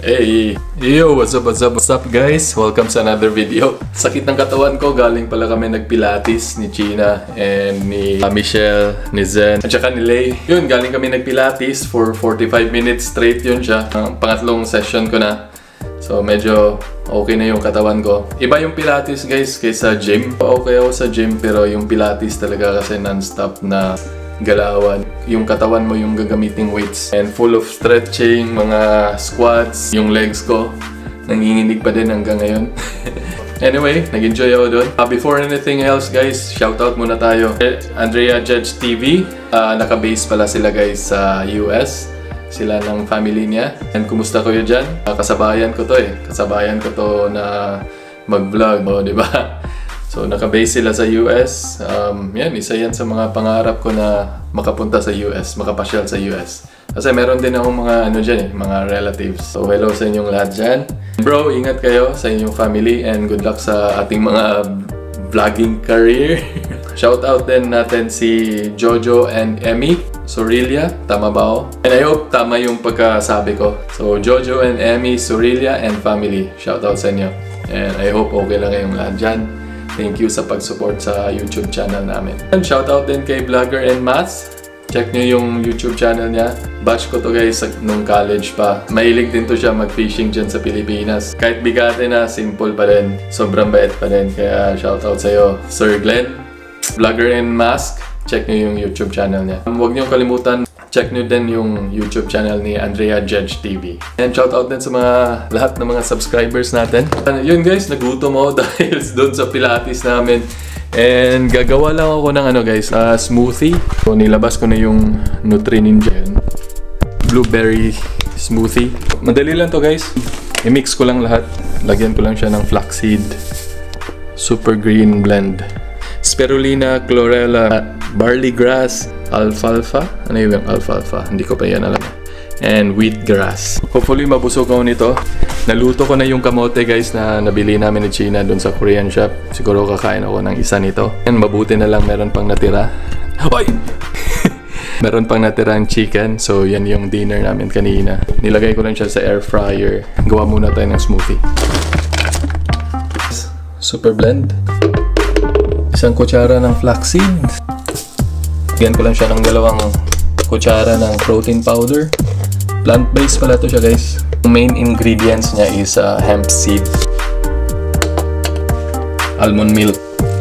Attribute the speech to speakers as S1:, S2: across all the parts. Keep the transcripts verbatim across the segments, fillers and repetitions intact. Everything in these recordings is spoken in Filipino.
S1: Hey! Yo! What's up, what's up, what's up guys? Welcome sa another video. Sakit ng katawan ko, galing pala kami nagpilates ni China and ni uh, Michelle, ni Zen, at saka ni Lay. Yun, galing kami nagpilates for forty-five minutes straight yun siya. Ang pangatlong session ko na. So medyo okay na yung katawan ko. Iba yung pilates guys kaysa gym. Okay ako sa gym pero yung pilates talaga kasi non-stop na galawan. Yung katawan mo yung gagamiting weights. And full of stretching, mga squats. Yung legs ko, nanginginig pa din hanggang ngayon. Anyway, nag-enjoy ako doon. Uh, before anything else guys, shoutout muna tayo. Andrea Judge T V. Uh, naka-base pala sila guys sa U S. Sila ng family niya. And kumusta kayo dyan? Uh, kasabayan ko to eh. Kasabayan ko to na mag-vlog. O, di ba? So, naka-base sila sa U S. Um, yan, isa yan sa mga pangarap ko na makapunta sa U S, makapasyal sa U S. Kasi meron din akong mga ano dyan eh, mga relatives. So, hello sa inyong lahat dyan. Bro, ingat kayo sa inyong family and good luck sa ating mga vlogging career. Shoutout din natin si Jojo and Emmy Sorilia. Tama ba ako? And I hope tama yung pagkasabi ko. So, Jojo and Emmy Sorilia and family. Shoutout sa inyo. And I hope okay lang kayong lahat dyan. Thank you sa pag-support sa YouTube channel namin. And shoutout din kay Vlogger and Maths. Check nyo yung YouTube channel niya. Batch ko to guys nung college pa. Mahilig din to siya mag-fishing dyan sa Pilipinas. Kahit bigate na, simple pa rin. Sobrang bait pa rin. Kaya shoutout sa'yo, Sir Glenn. Vlogger and Mask. Check nyo yung YouTube channel niya. Um, huwag nyo kalimutan, check nyo din yung YouTube channel ni Andrea Judge T V. And shoutout din sa mga lahat ng mga subscribers natin. Uh, yun guys, nagutom ako dahil doon sa Pilates namin. And gagawa lang ako ng ano guys, uh, smoothie. So nilabas ko na yung Nutri Ninja. Blueberry smoothie. Madali lang to guys. I-mix ko lang lahat. Lagyan ko lang siya ng flaxseed. Super green blend. Spirulina, chlorella, barley grass, alfalfa. Ano yung alfalfa? Hindi ko pa yan alam. And wheatgrass. Hopefully mabusog ako nito. Naluto ko na yung kamote guys na nabili namin ni China dun sa Korean shop. Siguro kakain ako ng isa nito. And mabuti na lang meron pang natira. Hoy! Meron pang natirang chicken. So yan yung dinner namin kanina. Nilagay ko lang siya sa air fryer. Gawa muna tayo ng smoothie. Super blend. Isang kutsara ng flaxseed. Lagyan ko lang siya ng dalawang kutsara ng protein powder. Plant-based pala to siya guys. Ang main ingredients niya is uh, hemp seed, almond milk,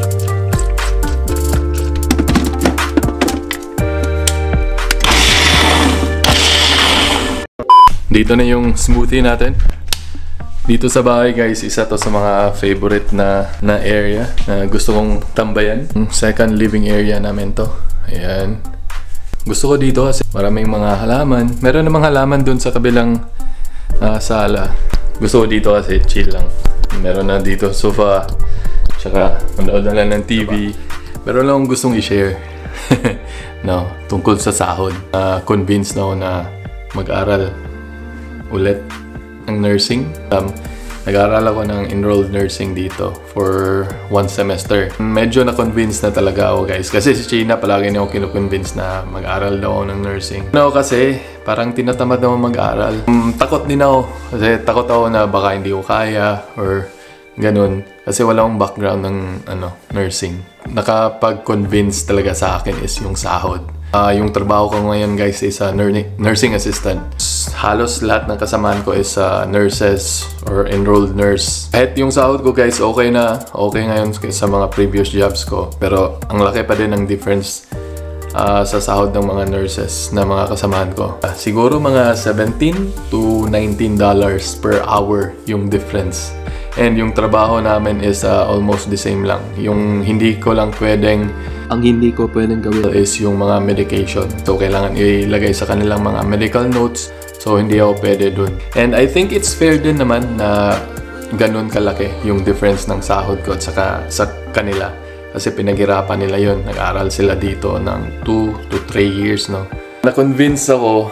S1: dito na yung smoothie natin. Dito sa bahay guys, isa to sa mga favorite na, na area na gusto kong tambayan. Second living area namin to. Ayan. Gusto ko dito kasi maraming mga halaman. Meron namang halaman dun sa kabilang uh, sala. Gusto ko dito kasi chill lang. Meron na dito sofa. Tsaka manood na lang ng T V. Meron lang akong gustong i-share. No, tungkol sa sahod. Uh, convinced na ako na mag-aral ulit ng nursing. Um, Nag-aaral ako ng enrolled nursing dito for one semester. Medyo na-convince na talaga ako guys. Kasi si China palagi niya ako kinu-convince na mag-aral daw ako ng nursing. Ano kasi, parang tinatamad ako mag-aral. Um, takot din ako. Kasi takot ako na baka hindi ko kaya or ganun. Kasi wala akong background ng ano, nursing. Nakapag-convince talaga sa akin is yung sahod. Uh, yung trabaho ko ngayon guys is a nursing assistant. Halos lahat ng kasamaan ko is uh, nurses or enrolled nurse. Kahit yung sahod ko guys, okay na. Okay ngayon sa mga previous jobs ko. Pero ang laki pa din ng difference uh, sa sahod ng mga nurses na mga kasamaan ko. Uh, siguro mga seventeen to nineteen dollars per hour yung difference. And yung trabaho namin is uh, almost the same lang. Yung hindi ko lang pwedeng Ang hindi ko pwedeng gawin is yung mga medication. So, kailangan ilagay sa kanilang mga medical notes. So, hindi ako pwede dun. And I think it's fair din naman na ganun kalaki yung difference ng sahod ko at saka sa kanila. Kasi pinaghirapan nila yun. Nag-aral sila dito ng two to three years, no? Na-convince ako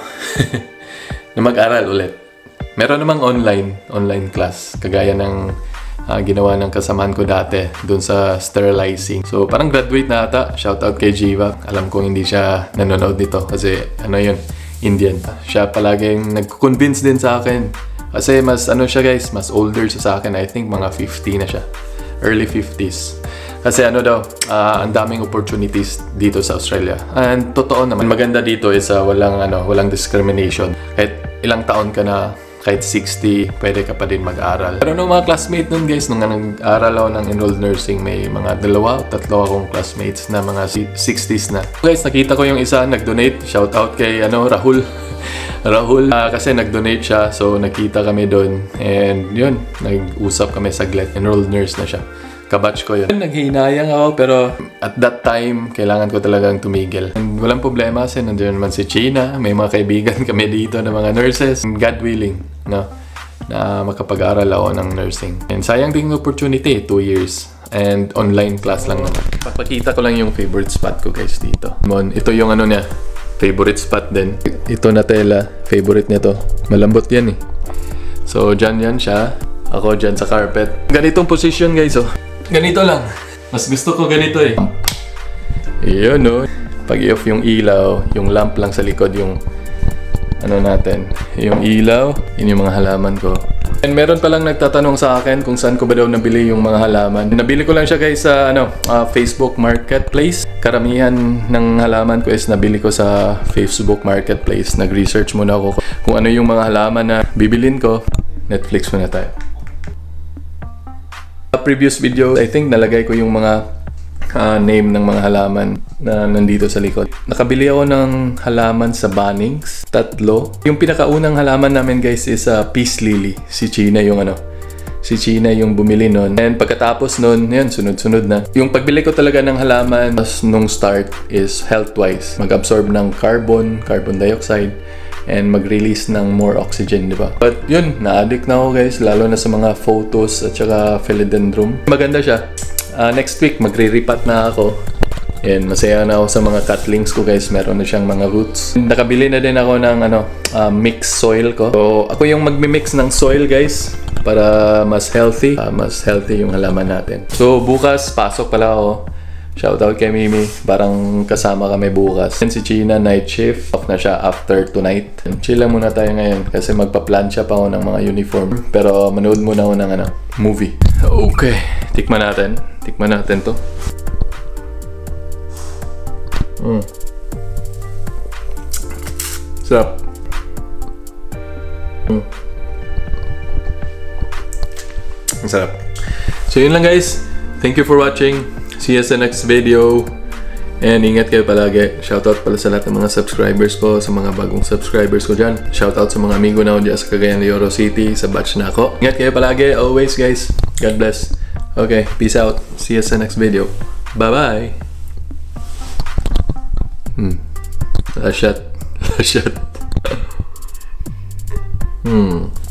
S1: na mag-aral ulit. Meron namang online, online class. Kagaya ng uh, ginawa ng kasamaan ko dati dun sa sterilizing. So parang graduate na ata. Shoutout kay Jiva. Alam kong hindi siya nanonood nito kasi ano yun, Indian. Siya palaging nag-convince din sa akin Kasi mas ano siya guys, mas older siya sa akin. I think mga fifty na siya. Early fifties. Kasi ano daw, uh, ang daming opportunities dito sa Australia. And totoo naman, maganda dito is uh, walang, ano, walang discrimination. Kahit ilang taon ka na, kahit sixty, pwede ka pa din mag-aral. Pero nung mga classmate nun guys, nung nag-aral ako ng enrolled nursing, may mga dalawa o tatlo akong classmates na mga sixties na. Guys, nakita ko yung isa nag-donate. Shout out kay ano, Rahul. Rahul, uh, kasi nag-donate siya, so nakita kami doon. And yun, nag-usap kami saglit. Enrolled nurse na siya. Kabatch ko yun. Naghinayang ako, pero at that time, kailangan ko talagang tumigil. And walang problema kasi nandiyan naman si China. May mga kaibigan kami dito na mga nurses. God willing, no? Na makapag-aral ako ng nursing. And sayang din yung opportunity, two years. And online class lang naman. Papakita ko lang yung favorite spot ko guys dito. Ito yung ano niya, favorite spot din. Ito na tela, favorite niya to. Malambot yan eh. So, dyan yan siya. Ako dyan sa carpet. Ganitong position guys oh. Ganito lang. Mas gusto ko ganito eh. Yun no. Pag i-off yung ilaw, yung lamp lang sa likod yung ano natin. Yung ilaw, yun yung mga halaman ko. And meron palang nagtatanong sa akin kung saan ko ba daw nabili yung mga halaman. Nabili ko lang siya guys sa ano, uh, Facebook Marketplace. Karamihan ng halaman ko is nabili ko sa Facebook Marketplace. Nag-research muna ako kung ano yung mga halaman na bibilin ko. Netflix muna tayo. Previous video, I think nalagay ko yung mga uh, name ng mga halaman na nandito sa likod. Nakabili ako ng halaman sa Bunnings, tatlo. Yung pinakaunang halaman namin guys is uh, Peace Lily. Si China yung ano, si China yung bumili nun. And pagkatapos nun, yun, sunod-sunod na. Yung pagbili ko talaga ng halaman nung start is health-wise. Mag-absorb ng carbon, carbon dioxide, and mag-release ng more oxygen, di ba? But yun, na-addict na ako guys, lalo na sa mga photos at saka philodendron. Maganda siya. Uh, next week, magre-repat na ako. Yan, masaya na ako sa mga cutlings ko guys. Meron na siyang mga roots. Nakabili na din ako ng ano, uh, mixed soil ko. So, ako yung magmi-mix ng soil guys para mas healthy. Uh, mas healthy yung halaman natin. So, bukas, pasok pala ako. Shoutout kay Mimi. Parang kasama kami bukas. And si China, night shift. Off na siya after tonight. Chill lang muna tayo ngayon kasi magpa-plancha pa ako ng mga uniform. Pero manood muna ako ng ano, movie. Okay. Tikman natin. Tikman natin to. Mm. Sarap. Mm. Ang sarap. So yun lang guys. Thank you for watching. See you sa next video. And ingat kayo palagi. Shoutout pala sa lahat ng mga subscribers ko, sa mga bagong subscribers ko dyan. Shoutout sa mga amigo na ako dyan sa Cagayan de Oro City, sa batch na ako. Ingat kayo palagi. Always guys. God bless. Okay, peace out. See you sa next video. Bye-bye. Hmm. Last shot. Last shot. Hmm.